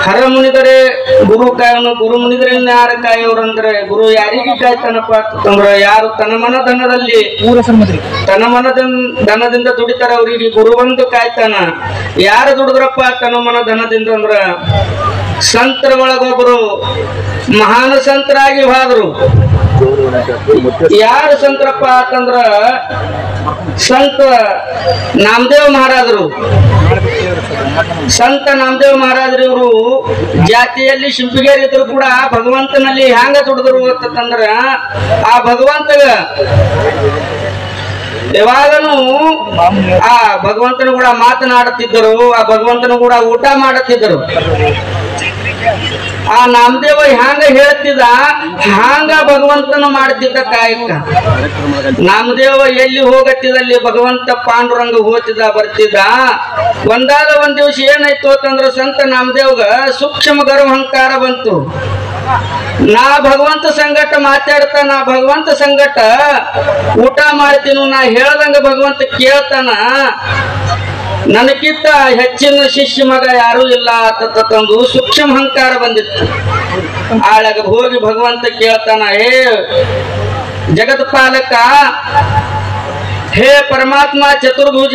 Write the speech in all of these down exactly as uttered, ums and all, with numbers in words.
ಹರ ಮುನಿದರೆ ಗುರು ಕಾಯವನು, ಗುರು ಮುನಿದರನ್ನ ಯಾರ ಕಾಯೋರಂದ್ರೆ ಗುರು ಯಾರಿಗೆ ಕಾಯ್ತಾನಪ್ಪ ಅಂತಂದ್ರ ಯಾರು ತನ್ನ ಮನ ಧನದಲ್ಲಿ ತನ್ನ ಮನ ಧನದಿಂದ ದುಡಿತಾರ ಅವ್ರಿಗೆ ಗುರು ಬಂದು ಕಾಯ್ತಾನ. ಯಾರು ದುಡಿದ್ರಪ್ಪ ತನ್ನ ಮನ ಧನದಿಂದ ಅಂದ್ರ ಸಂತರ ಒಳಗೊಬ್ರು ಮಹಾನ್ ಸಂತರಾಗಿ ಹೋದ್ರು. ಯಾರು ಸಂತರಪ್ಪ ಅಂತಂದ್ರ ಸಂತ ನಾಮದೇವ್ ಮಹಾರಾಜರು. ಸಂತ ನಾಮದೇವ್ ಮಹಾರಾಜರು ಇವರು ಜಾತಿಯಲ್ಲಿ ಶಿಂಪಿಗೇರಿ ಇದ್ರು ಕೂಡ ಭಗವಂತನಲ್ಲಿ ಹ್ಯಾಂಗ ದುಡಿದ್ರು ಅಂತಂದ್ರ ಆ ಭಗವಂತಗ ಯಾವಾಗನು ಆ ಭಗವಂತನ ಕೂಡ ಮಾತನಾಡುತ್ತಿದ್ದರು, ಆ ಭಗವಂತನ ಕೂಡ ಊಟ ಮಾಡುತ್ತಿದ್ದರು. ಆ ನಾಮದೇವ ಹ್ಯಾಂಗ ಹೇಳ್ತಿದ್ದ ಹಾಂಗ ಭಗವಂತನ ಮಾಡ್ತಿದ್ದ ಕಾಯಕ. ನಾಮದೇವ ಎಲ್ಲಿ ಹೋಗತ್ತಿದಲ್ಲಿ ಭಗವಂತ ಪಾಂಡುರಂಗ ಹೋಗ್ತಿದ್ದ ಬರ್ತಿದ್ದ. ಒಂದಾದ ಒಂದ್ ದಿವಸ ಏನಾಯ್ತು ಅಂತಂದ್ರ ಸಂತ ನಾಮದೇವ್ಗ ಸೂಕ್ಷ್ಮ ಗರ್ವಹಂಕಾರ ಬಂತು. ನಾ ಭಗವಂತ ಸಂಗಟ ಮಾತಾಡ್ತಾ, ನಾ ಭಗವಂತ ಸಂಗಟ ಊಟ ಮಾಡ್ತೀನು, ನಾ ಹೇಳ್ದಂಗ ಭಗವಂತ ಕೇಳ್ತಾನ, ನನಗಿಂತ ಹೆಚ್ಚಿನ ಶಿಷ್ಯ ಮಗ ಯಾರು ಇಲ್ಲ ಅಂತ ತಂದು ಸೂಕ್ಷ್ಮ ಅಹಂಕಾರ ಬಂದಿತ್ತು. ಆಳಾಗ ಹೋಗಿ ಭಗವಂತ ಕೇಳ್ತಾನ, ಹೇ ಜಗತ್ ಪಾಲಕ, ಹೇ ಪರಮಾತ್ಮ ಚತುರ್ಭುಜ,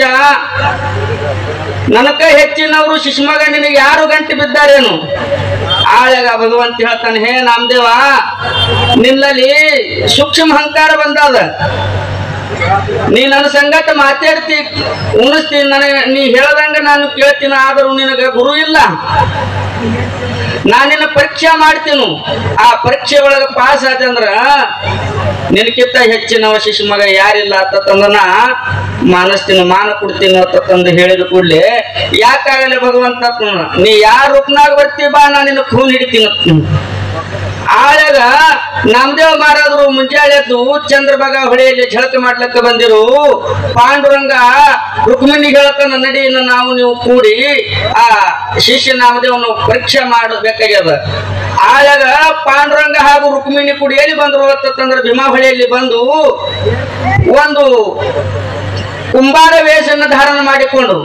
ನನಕ ಹೆಚ್ಚಿನವರು ಶಿಷ್ಯ ಮಗ ನಿನಗೆ ಯಾರು ಗಂಟೆ ಬಿದ್ದಾರೇನು? ಆಳಾಗ ಭಗವಂತ ಹೇಳ್ತಾನೆ, ಹೇ ನಾಮದೇವ, ನಿನ್ನಲ್ಲಿ ಸೂಕ್ಷ್ಮ ಅಹಂಕಾರ ಬಂದಾದ. ನೀ ನನ್ನ ಸಂಗಟ ಮಾತಾಡ್ತಿ, ಉಣಿಸ್ತೀನಿ, ನನಗೆ ನೀ ಹೇಳ್ದಂಗ ನಾನು ಕೇಳ್ತೀನಿ. ಆದರೂ ನಿನಗ ಗುರು ಇಲ್ಲ. ನಾನಿನ್ನ ಪರೀಕ್ಷೆ ಮಾಡ್ತೀನಿ. ಆ ಪರೀಕ್ಷೆ ಒಳಗ ಪಾಸ್ ಆದಂದ್ರ ನಿನಕಿಂತ ಹೆಚ್ಚಿನ ಶಿಶು ಮಗ ಯಾರಿಲ್ಲ ಅಂತಂದನ ಮಾನಸ್ತೀನಿ, ಮಾನ ಕೊಡ್ತೀನಿ ಅಂತಂದು ಹೇಳಿದ ಕೂಡ್ಲೆ ಯಾಕಾಗಲೇ ಭಗವಂತ ನೀ ಯಾರ ರೂಪನಾಗ ಬರ್ತೀವಿ ಬಾ, ನಾನು ನಿನ್ನ ಖೂನ್ ಹಿಡಿತೀನಿ. ಆಳಾಗ ನಾಮದೇವ ಮಹಾರಾಜರು ಮುಂಜಾನೆ ಎದ್ದು ಚಂದ್ರಭಾಗ ಹೊಳೆಯಲ್ಲಿ ಝಳಕ ಮಾಡ್ಲಕ್ಕ ಬಂದಿರು. ಪಾಂಡುರಂಗ ರುಕ್ಮಿಣಿ ಹೇಳ್ತಾನ, ನಡಿಯನ್ನು ನಾವು ನೀವು ಕೂಡಿ ಆ ಶಿಷ್ಯ ನಾಮದೇವನು ಪರೀಕ್ಷೆ ಮಾಡಬೇಕಾಗ್ಯದ. ಆಳಾಗ ಪಾಂಡುರಂಗ ಹಾಗೂ ರುಕ್ಮಿಣಿ ಕೂಡಿ ಎಲ್ಲಿ ಬಂದ್ರು ಅಂತಂದ್ರೆ ಭೀಮಾ ಹೊಳೆಯಲ್ಲಿ ಬಂದು ಒಂದು ಕುಂಬಾರ ವೇಷವನ್ನು ಧಾರಣ ಮಾಡಿಕೊಂಡು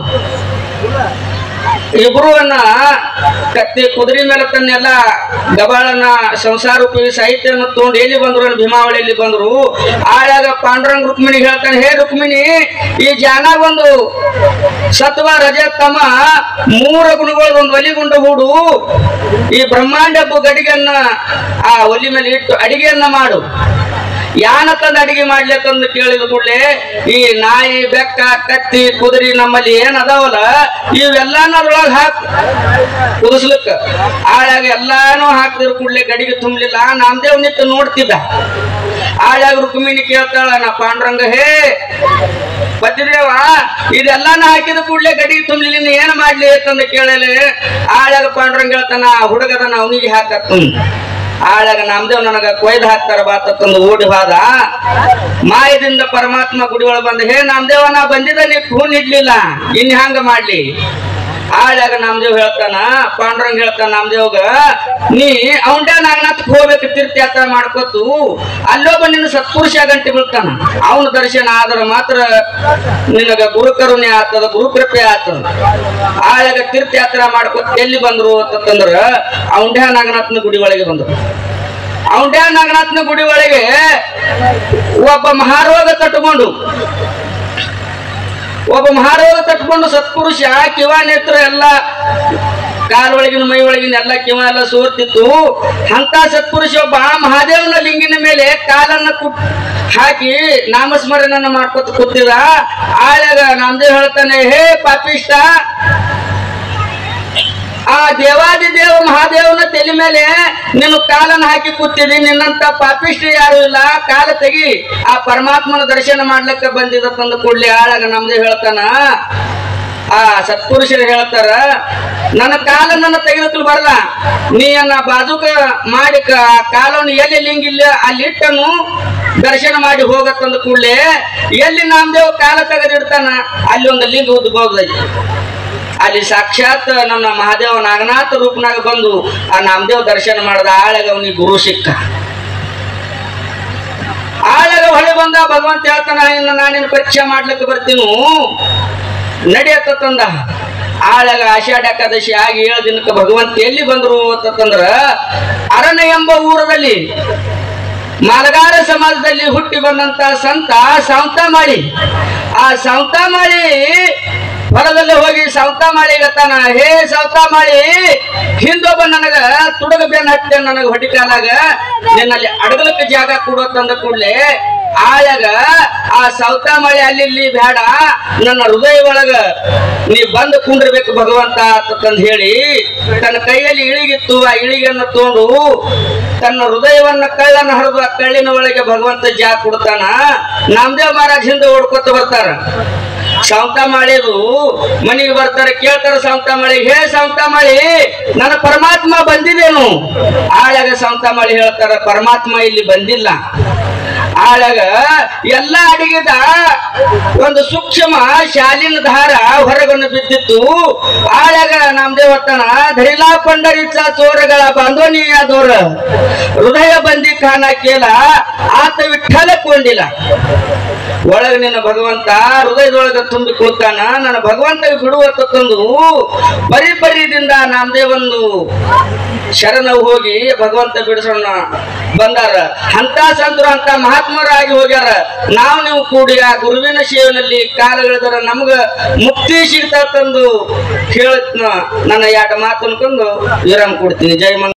ಇಬ್ರುವನ್ನ ಕತ್ತಿ ಕುದುರೆ ಮೇಲೆ ತನ್ನೆಲ್ಲ ಗಬಾಳನ್ನ ಸಂಸಾರ ಉಪಯೋಗಿ ಸಾಹಿತ್ಯವನ್ನು ತಗೊಂಡು ಎಲ್ಲಿ ಬಂದ್ರು ಭೀಮಾವಳಿಯಲ್ಲಿ ಬಂದ್ರು. ಆಳಾಗ ಪಾಂಡುರಂಗ ರುಕ್ಮಿಣಿ ಹೇಳ್ತಾನೆ, ಹೇ ರುಕ್ಮಿಣಿ, ಈ ಜಾನ ಒಂದು ಸತ್ವ ರಜ ತಮ ಮೂರ ಗುಣಗಳು ಒಂದು ಒಲಿಗುಂಡ ಹೂಡು, ಈ ಬ್ರಹ್ಮಾಂಡ ಗಡಿಗೆಯನ್ನ ಆ ಒಲಿ ಮೇಲೆ ಇಟ್ಟು ಅಡಿಗೆಯನ್ನ ಮಾಡು. ಯಾನ ತಂದು ಅಡಿಗೆ ಮಾಡ್ಲಿಕ್ಕಂದು ಕೇಳಿದ ಕೂಡಲೇ ಈ ನಾಯಿ, ಬೆಕ್ಕ, ಕತ್ತಿ, ಕುದುರೆ ನಮ್ಮಲ್ಲಿ ಏನ್ ಅದಾವಲ್ಲ ಇವೆಲ್ಲಾನು ಅದ್ರೊಳಗೆ ಹಾಕ್ ಕುದಿಸ್ಲಿಕ್ಕ. ಆಳಾಗ ಎಲ್ಲಾನು ಹಾಕ್ತಿರ್ ಕೂಡಲೇ ಗಡಿಗೆ ತುಂಬಲಿಲ್ಲ. ನಾಮದೇವ್ ನಿಂತು ನೋಡ್ತಿದ್ದ. ಆಳಾಗ ರುಕ್ಮಿಣಿ ಕೇಳ್ತಾಳ, ನಾ ಪಾಂಡುರಂಗ, ಹೇ ಪತಿದೇವ, ಇದೆಲ್ಲಾನು ಹಾಕಿದ ಕೂಡಲೇ ಗಡಿಗೆ ತುಂಬಲಿಲ್ಲ, ಏನ್ ಮಾಡ್ಲಿ ಅಂತಂದು ಕೇಳಲೆ. ಆಳಾಗ ಪಾಂಡುರಂಗ ಹೇಳ್ತಾನ, ಹುಡುಗದನ ಅವನಿಗೆ ಹಾಕತ್ತ. ಆಳಾಗ ನಾಮದೇವ್ ನನಗ ಕೊಯ್ದು ಹಾಕ್ತಾರ ಬಾತಂದು ಓಡಿ ಹೋದ. ಮಾಯದಿಂದ ಪರಮಾತ್ಮ ಗುಡಿ ಒಳಗೆ ಬಂದ, ಹೇ ನಾಮದೇವ, ನಾ ಬಂದಿದ್ದ ನೀ ಖೂನ್ ಇಡ್ಲಿಲ್ಲ, ಇನ್ ಹ್ಯಾಂಗ ಮಾಡ್ಲಿ? ಆಳಾಗ ನಾಮದೇವ್ ಹೇಳ್ತಾನ, ಪಾಂಡುರಂಗ ಹೇಳ್ತಾನ ನಾಮದೇವ್ಗ, ನೀ ಅವನ್ಡ ನಾಗನಾಥ್ ಹೋಗ್ಬೇಕು, ತೀರ್ಥಯಾತ್ರೆ ಮಾಡ್ಕೊತು, ಅಲ್ಲೊಬ್ಬ ನಿನ್ನ ಸತ್ಪುರುಷ ಗಂಟೆ ಬೀಳ್ತಾನ. ಅವನ ದರ್ಶನ ಆದ್ರ ಮಾತ್ರ ನಿನಗ ಗುರು ಕರುಣೆ ಆಗ್ತದ, ಗುರು ಕೃಪೆ ಆಗ್ತದ. ಆಳಾಗ ತೀರ್ಥಯಾತ್ರೆ ಮಾಡ್ಕೊತ ಎಲ್ಲಿ ಬಂದ್ರು ಅಂತಂದ್ರ ಅವನ್ಡ ನಾಗನಾಥನ ಗುಡಿ ಒಳಗೆ ಬಂದ್ರು. ಅವನ್ಡ ನಾಗನಾಥನ ಗುಡಿ ಒಳಗೆ ಒಬ್ಬ ಮಹಾರೋಗ ತಟ್ಟುಕೊಂಡು ಒಬ್ಬ ಮಹಾರೋಗ ತಟ್ಕೊಂಡು ಸತ್ಪುರುಷ ಕಿವ ನೇತ್ರ ಎಲ್ಲ ಕಾಲೊಳಗಿನ ಮೈ ಒಳಗಿನ ಎಲ್ಲ ಕಿವ ಎಲ್ಲ ಸೋರ್ತಿತ್ತು. ಅಂತ ಸತ್ಪುರುಷ ಒಬ್ಬ ಮಹಾದೇವನ ಲಿಂಗಿನ ಮೇಲೆ ಕಾಲನ್ನ ಕುಟ್ ಹಾಕಿ ನಾಮಸ್ಮರಣನ ಮಾಡ್ಕೊತ ಕೂತಿದ. ಆಳಾಗ ನಾಮದೇವ್ ಹೇಳ್ತಾನೆ, ಹೇ ಪಾಪಿಷ್ಟ, ಆ ದೇವಾದಿ ದೇವ ಮಹಾದೇವನ ತಲೆ ಮೇಲೆ ನೀನು ಕಾಲನ್ನು ಹಾಕಿ ಕೂತಿದಿ, ನಿನ್ನಂತ ಪಾಪಿಷ್ಟಿ ಯಾರು ಇಲ್ಲ, ಕಾಲ ತೆಗಿ, ಆ ಪರಮಾತ್ಮನ ದರ್ಶನ ಮಾಡ್ಲಿಕ್ಕೆ ಬಂದಿದ್ದ ತಂದು ಕೂಡ್ಲಿ. ಆಳಾಗ ನಮ್ದೇ ಹೇಳ್ತಾನ, ಆ ಸತ್ಪುರುಷರು ಹೇಳ್ತಾರ, ನನ್ನ ಕಾಲ ನನ್ನ ತೆಗೆದಕ್ಕಲು ಬರಲ್ಲ, ನೀಯನ್ನ ಬಾಜುಕ ಮಾಡಿ ಕಾಲವನ್ನು ಎಲ್ಲಿ ಲಿಂಗಿಲ್ಲ ಅಲ್ಲಿ ಇಟ್ಟನು ದರ್ಶನ ಮಾಡಿ ಹೋಗತ್ತಂದ ಕೂಡ್ಲೆ ಎಲ್ಲಿ ನಾಮದೇವ್ ಕಾಲ ತೆಗೆದಿಡ್ತಾನ ಅಲ್ಲಿ ಒಂದು ಲಿಂಗ ಉದ್ಭವದೈತಿ. ಅಲ್ಲಿ ಸಾಕ್ಷಾತ್ ನನ್ನ ಮಹಾದೇವ ನಾಗನಾಥ ರೂಪನಾಗ ಬಂದು ಆ ನಾಮದೇವ್ ದರ್ಶನ ಮಾಡದ. ಆಳಾಗ ಅವನಿಗೆ ಗುರು ಸಿಕ್ಕ. ಆಳಾಗ ಹೊಳೆ ಬಂದ. ಭಗವಂತ ಹೇಳ್ತಾನ, ಇನ್ನು ನಾನಿನ್ ಪರೀಕ್ಷೆ ಮಾಡ್ಲಿಕ್ಕೆ ಬರ್ತೀನು, ನಡೆಯತ್ತ ತಂದ. ಆಳಾಗ ಆಷಾಢ ಏಕಾದಶಿ ಆಗಿ ಏಳು ದಿನಕ್ಕೆ ಭಗವಂತ ಎಲ್ಲಿ ಬಂದ್ರು ಅಂತಂದ್ರ ಅರಣ್ಯ ಎಂಬ ಊರದಲ್ಲಿ ಮಾಲಗಾರ ಸಮಾಜದಲ್ಲಿ ಹುಟ್ಟಿ ಬಂದಂತ ಸಂತ ಸಾಂತಾಮಾಳಿ. ಆ ಸಾಂತಾಮಾಳಿ ಹೊರದಲ್ಲಿ ಹೋಗಿ ಸಾಂತಾಮಾಳಿ ಗತ್ತಾನ, ಹೇ ಸಾಂತಾಮಾಳಿ, ಹಿಂದೊಬ್ಬ ನನಗ ತುಡಗ ಬೆನ್ನ ಹತ್ತೆ ನನಗ ಹೊಡಿಕಾಲಾಗ ನಿನ್ನಲ್ಲಿ ಅಡಗಲಕ್ಕೆ ಜಾಗ ಕೊಡೋತಂದ ಕೂಡ್ಲೆ ಆಳಗ ಆ ಸಾಂತಾಮಾಳಿ ಅಲ್ಲಿ ಇಲ್ಲಿ ಬೇಡ, ನನ್ನ ಹೃದಯ ಒಳಗ ನೀ ಬಂದು ಕುಂಡಿರ್ಬೇಕು ಭಗವಂತ ಅಂತಂದು ಹೇಳಿ ತನ್ನ ಕೈಯಲ್ಲಿ ಇಳಿಗಿತ್ತು. ಆ ಇಳಿಗೆಯನ್ನು ತಗೊಂಡು ತನ್ನ ಹೃದಯವನ್ನ ಕಳ್ಳನ ಹರಿದು ಆ ಕಳ್ಳಿನ ಒಳಗೆ ಭಗವಂತ ಜಾಗ ಕೊಡ್ತಾನ. ನಾಮದೇವ್ ಮಹಾರಾಜ್ ಹಿಂದೆ ಓಡ್ಕೊತ ಬರ್ತಾರ. ಸಾಂತಾಮಾಳಿದು ಮನೆಗೆ ಬರ್ತಾರೆ, ಕೇಳ್ತಾರ ಸಾಂತಾಮಾಳಿ, ಹೇ ಸಾಂತಾಮಾಳಿ, ನನ್ನ ಪರಮಾತ್ಮ ಬಂದಿದೇನು? ಆಳಾಗ ಸಾಂತಾಮಾಳಿ ಹೇಳ್ತಾರ, ಪರಮಾತ್ಮ ಇಲ್ಲಿ ಬಂದಿಲ್ಲ. ಆಳಾಗ ಎಲ್ಲ ಅಡಿಗೆದ ಒಂದು ಸೂಕ್ಷ್ಮ ಶಾಲಿನ ಧಾರ ಹೊರಗನ್ನು ಬಿದ್ದಿತ್ತು. ಆಳಾಗ ನಾಮದೇವ್ ಹೊತ್ತಾನ, ಧರಿಲಾ ಪಂಡರಿತ ಚೋರಗಳ ಬಾಂಧೋನಿಯಾದೋರ ಹೃದಯ ಬಂದಿ ಖಾನ ಕೇಳ ಆತ ವಿಠಲ ಕೊಂಡಿಲ್ಲ. ಒಳಗ ನಿನ್ನ ಭಗವಂತ ಹೃದಯದೊಳಗ ತುಂಬಿ ಕುಳಿತಾನ, ನನ್ನ ಭಗವಂತ ಬಿಡುವಂತ ತಂದು ಪರಿ ಪರಿದಿಂದ ನಾಮದೇವಂದು ಶರಣ ಹೋಗಿ ಭಗವಂತ ಬಿಡಿಸೋಣ ಬಂದಾರ. ಅಂತ ಸಂತರು ಅಂತ ಮಹಾತ್ಮರಾಗಿ ಹೋಗ್ಯಾರ. ನಾವು ನೀವು ಕೂಡಿ ಆ ಗುರುವಿನ ಸೇವೆಯಲ್ಲಿ ಕಾಲಗಳಿದ್ರ ನಮ್ಗ ಮುಕ್ತಿ ಸಿಗ್ತಾ ತಂದು ಹೇಳ ನನ್ನ ಎರಡು ಮಾತು ಅನ್ಕೊಂಡು ವಿರಾಮ ಕೊಡ್ತೀನಿ. ಜೈ ಮಂಗ.